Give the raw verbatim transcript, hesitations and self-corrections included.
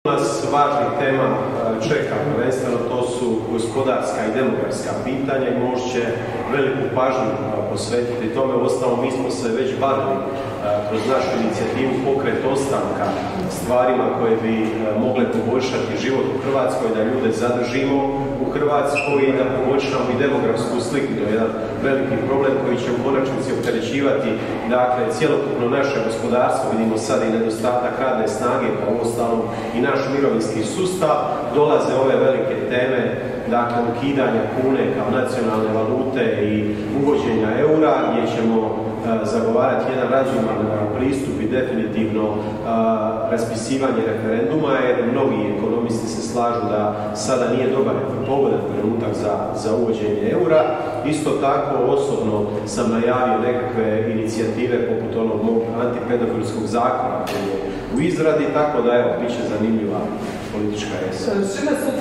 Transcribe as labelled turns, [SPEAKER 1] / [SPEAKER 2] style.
[SPEAKER 1] Nas važnih tema čeka, prvenstveno to su gospodarska i demografska pitanja i možda će veliku pažnju posvetiti tome. Uostalom, mi smo se već bavili kroz našu inicijativu Pokret ostanka stvarima koje bi mogle poboljšati život u Hrvatskoj, da ljude zadržimo u Hrvatskoj i da poboljšamo i demografsku sliku. To je jedan veliki problem koji će u konačnici opterećivati dakle, cjelokupno naše gospodarstvo. Vidimo sad i nedostatak radne snage, pa uostalom i naš mirovinski sustav. Dolaze ove velike teme, dakle ukidanja kune kao nacionalne valute i uvođenja eura, gdje ćemo zagovarati jedan razuman pristup i definitivno raspisivanje referenduma, jer mnogi ekonomisti se slažu da sada nije dobar pogodan trenutak za, za uvođenje eura. Isto tako osobno sam najavio nekakve inicijative poput onog mog antipedofilskog zakona koji je u izradi, tako da evo, bit će zanimljiva politička jesen.
[SPEAKER 2] S čime su